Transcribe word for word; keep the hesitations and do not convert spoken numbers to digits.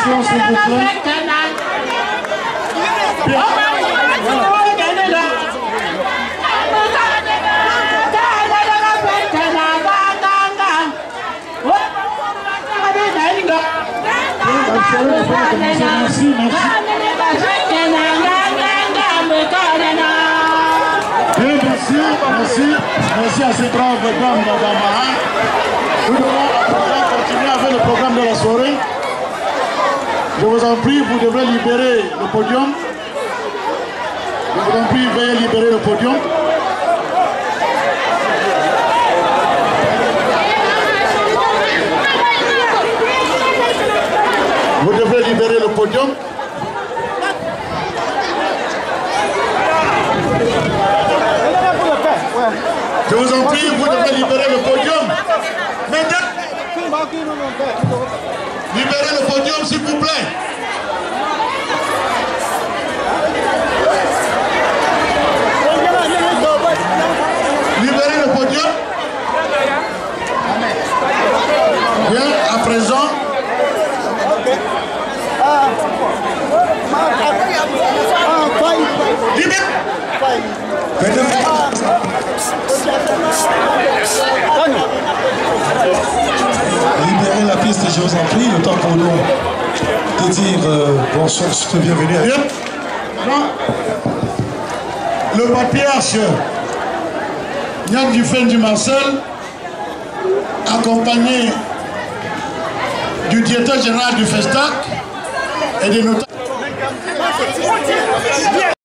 attention s'il vous plaît. Merci, merci. Bien, merci, merci, merci à ces braves dames d'Amaha. Nous allons continuer avec le programme de la soirée. Je vous en prie, vous devrez libérer le podium. Je vous en prie, veuillez libérer le podium. Vous devrez libérer le podium. Je vous en prie, vous devrez libérer le podium. Mesdames, libérez le podium s'il vous plaît. Libérez le podium. Bien, à présent. Libérez. Libérez la piste, je vous en prie, le temps pour nous de dire euh, bonsoir, je te bienvenue. Le patriarche Yann Dufresne du Marcel, accompagné du directeur général du FESTAC et des notables.